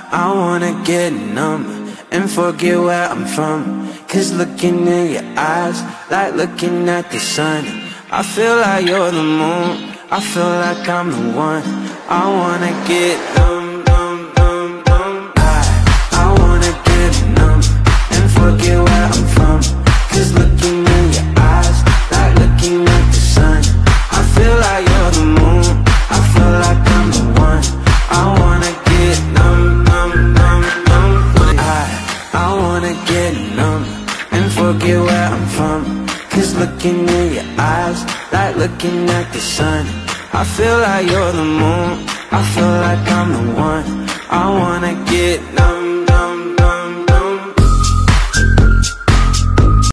I wanna get numb and forget where I'm from. 'Cause looking in your eyes, like looking at the sun. I feel like you're the moon, I feel like I'm the one. I wanna get numb, numb, numb, numb. I wanna get numb and forget where I'm from. 'Cause looking in your eyes, like looking at the sun. I feel like you're the moon, I feel like I'm the one. I wanna get numb, numb, numb, numb. I wanna get numb and forget where I'm from. 'Cause looking in your eyes, like looking at the sun. I feel like you're the moon, I feel like I'm the one. I wanna get numb.